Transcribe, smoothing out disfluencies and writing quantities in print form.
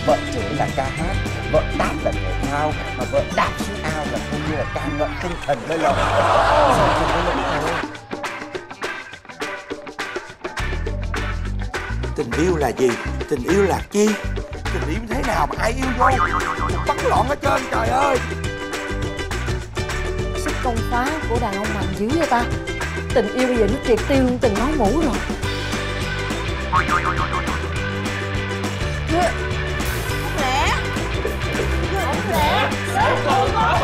Vợ chửi là ca hát, vợ tát là thể thao, mà vợ đạp xuống ao là coi như là ca ngợi tinh thần mới lộc. Tình yêu là gì? Tình yêu là chi? Tình yêu thế nào mà ai yêu vô? Bắt loạn hết trơn trời ơi. Sức công phá của đàn ông mạnh dữ vậy ta. Tình yêu bây giờ nó triệt tiêu luôn tình máu mủ rồi. Không lẽ. Không lẽ.